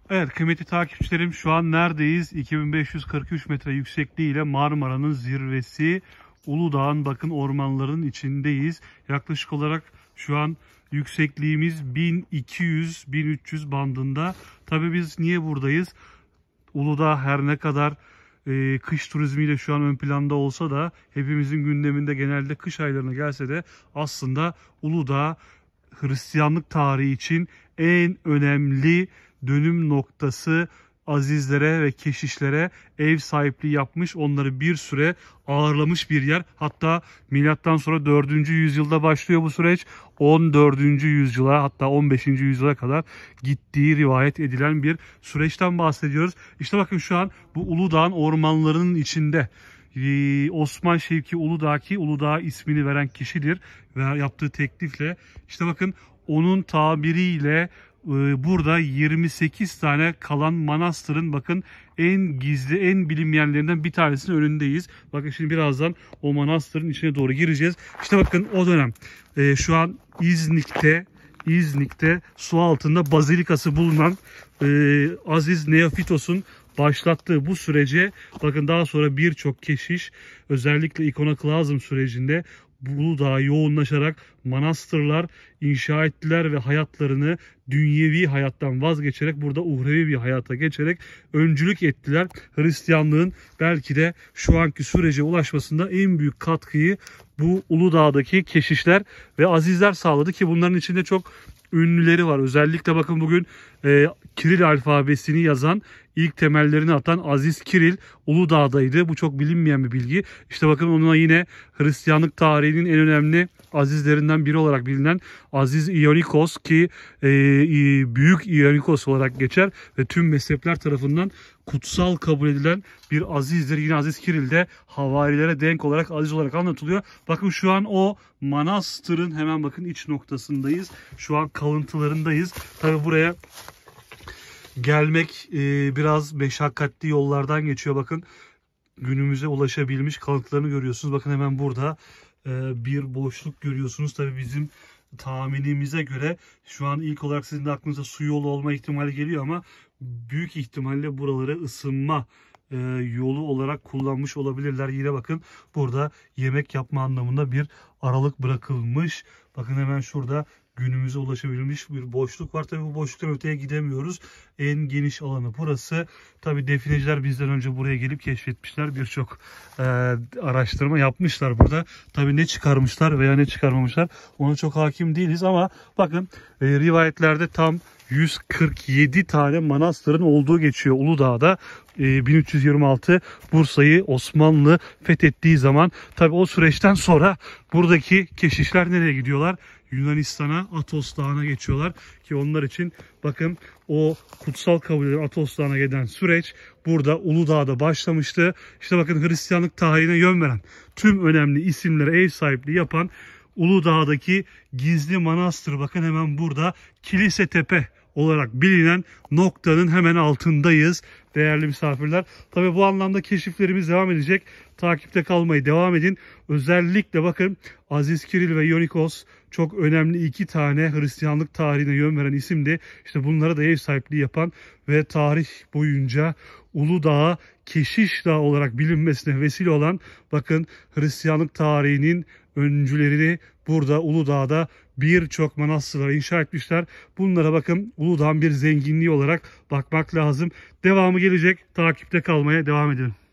Evet kıymetli takipçilerim, şu an neredeyiz? 2543 metre yüksekliğiyle Marmara'nın zirvesi Uludağ'ın bakın ormanların içindeyiz. Yaklaşık olarak şu an yüksekliğimiz 1200-1300 bandında. Tabii biz niye buradayız? Uludağ her ne kadar kış turizmiyle şu an ön planda olsa da hepimizin gündeminde genelde kış aylarına gelse de aslında Uludağ Hristiyanlık tarihi için en önemli dönüm noktası. Azizlere ve keşişlere ev sahipliği yapmış, onları bir süre ağırlamış bir yer. Hatta milattan sonra 4. yüzyılda başlıyor bu süreç. 14. yüzyıla, hatta 15. yüzyıla kadar gittiği rivayet edilen bir süreçten bahsediyoruz. İşte bakın şu an bu Uludağ'ın ormanlarının içinde Osman Şevki Uludağ, ki Uludağ ismini veren kişidir ve yaptığı teklifle, işte bakın onun tabiriyle burada 28 tane kalan manastırın bakın en gizli, en bilinmeyenlerinden bir tanesinin önündeyiz. Bakın şimdi birazdan o manastırın içine doğru gireceğiz. İşte bakın o dönem şu an İznik'te su altında bazilikası bulunan Aziz Neofitos'un başlattığı bu sürece bakın daha sonra birçok keşiş özellikle ikonoklazm sürecinde Uludağ'a yoğunlaşarak manastırlar inşa ettiler ve hayatlarını dünyevi hayattan vazgeçerek burada uhrevi bir hayata geçerek öncülük ettiler. Hristiyanlığın belki de şu anki sürece ulaşmasında en büyük katkıyı bu Uludağ'daki keşişler ve azizler sağladı, ki bunların içinde çok ünlüleri var. Özellikle bakın bugün Kiril alfabesini yazan, ilk temellerini atan Aziz Kiril Uludağ'daydı. Bu çok bilinmeyen bir bilgi. İşte bakın onunla yine Hristiyanlık tarihinin en önemli azizlerinden biri olarak bilinen Aziz Ionikos, ki Büyük Ionikos olarak geçer ve tüm mezhepler tarafından kutsal kabul edilen bir azizdir. Yine Aziz Kiril de havarilere denk olarak aziz olarak anlatılıyor. Bakın şu an o manastırın hemen bakın iç noktasındayız. Şu an kalıntılarındayız. Tabi buraya gelmek biraz meşakkatli yollardan geçiyor. Bakın günümüze ulaşabilmiş kalıntılarını görüyorsunuz. Bakın hemen burada bir boşluk görüyorsunuz. Tabii bizim tahminimize göre şu an ilk olarak sizin de aklınıza su yolu olma ihtimali geliyor ama büyük ihtimalle buraları ısınma yolu olarak kullanmış olabilirler. Yine bakın burada yemek yapma anlamında bir aralık bırakılmış. Bakın hemen şurada günümüze ulaşabilmiş bir boşluk var. Tabii bu boşluktan öteye gidemiyoruz. En geniş alanı burası. Tabii defineciler bizden önce buraya gelip keşfetmişler. Birçok araştırma yapmışlar burada. Tabii ne çıkarmışlar veya ne çıkarmamışlar ona çok hakim değiliz ama bakın rivayetlerde tam 147 tane manastırın olduğu geçiyor Uludağ'da. 1326 Bursa'yı Osmanlı fethettiği zaman. Tabii o süreçten sonra buradaki keşişler nereye gidiyorlar? Yunanistan'a, Atos Dağı'na geçiyorlar ki onlar için bakın o kutsal kabul edilen Atos Dağı'na giden süreç burada Uludağ'da başlamıştı. İşte bakın Hristiyanlık tarihine yön veren, tüm önemli isimlere ev sahipliği yapan Uludağ'daki gizli manastır bakın hemen burada Kilise Tepe olarak bilinen noktanın hemen altındayız değerli misafirler. Tabii bu anlamda keşiflerimiz devam edecek. Takipte kalmayı devam edin. Özellikle bakın Aziz Kiril ve Ionikos çok önemli iki tane Hristiyanlık tarihine yön veren isimdi. İşte bunlara da ev sahipliği yapan ve tarih boyunca Uludağ'a Keşiş Dağı olarak bilinmesine vesile olan bakın Hristiyanlık tarihinin öncülerini burada Uludağ'da birçok manastırlar inşa etmişler. Bunlara bakın Uludağ'ın bir zenginliği olarak bakmak lazım. Devamı gelecek. Takipte kalmaya devam edin.